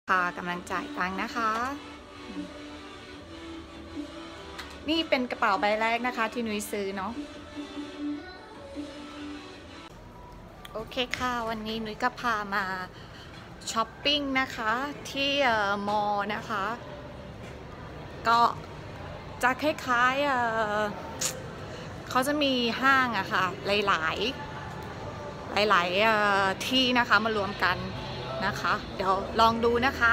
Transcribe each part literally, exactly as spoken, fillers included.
ค่ะกำลังจ่ายตังค์นะคะ นี่เป็นกระเป๋าใบแรกนะคะที่นุ้ยซื้อเนาะโอเคค่ะวันนี้นุ้ยก็พามาช้อปปิ้งนะคะที่มอลล์นะคะ ก็จะคล้ายๆเเขาจะมีห้างอะค่ะหลายๆหลายๆที่นะคะมารวมกันนะคะเดี๋ยวลองดูนะคะ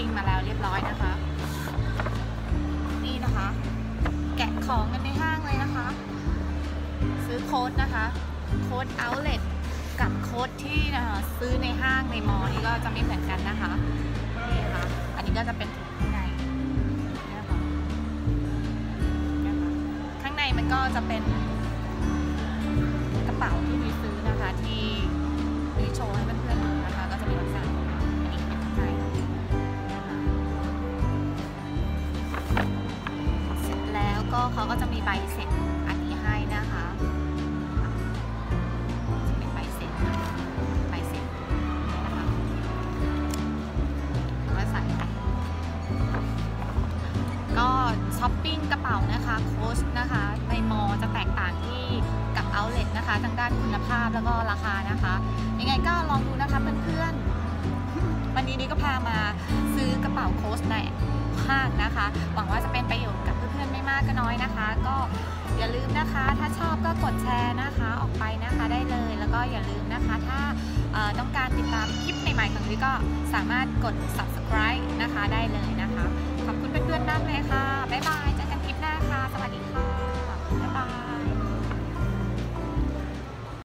ปิ้งมาแล้วเรียบร้อยนะคะนี่นะคะแกะของกันในห้างเลยนะคะซื้อโค้ดนะคะโค้ด outlet กับโค้ดที่ซื้อในห้างในมอลล์นี่ก็จะไม่เหมือนกันนะคะนี่ค่ะอันนี้ก็จะเป็นข้างในนะคะข้างในมันก็จะเป็นกระเป๋าที่มีซื้อนะคะที่มีโชว์ให้เพื่อนๆดูนะคะก็จะมีลักษณะอันนี้เป็นข้างในนะคะเสร็จแล้วก็เขาก็จะมีใบเสร็จอันนี้ให้นะคะจะเป็นใบเสร็จใบเสร็จนะคะก็ใส่ไปก็ช้อปปิ้งกระเป๋านะคะโค้ชนะคะในมอลจะแตกต่างที่กับเอาท์เล็ตนะคะทางด้านคุณภาพแล้วก็ราคานะคะยังไงก็ลองดูนะคะเพื่อนๆวันนี้นี่ก็พามาซื้อกระเป๋าโค้ชในห้างนะคะหวังว่าจะเป็นประโยชน์กับเพื่อนๆไม่มากก็น้อยนะคะก็อย่าลืมนะคะถ้าชอบก็กดแชร์นะคะออกไปนะคะได้เลยแล้วก็อย่าลืมนะคะถ้าต้องการติดตามคลิปใหม่ๆของนุ้ยก็สามารถกด ซับสไครบ์ นะคะได้เลยนะคะขอบคุณเพื่อนๆมากเลยค่ะบ๊ายบายเจอกันคลิปหน้าค่ะสวัสดีค่ะ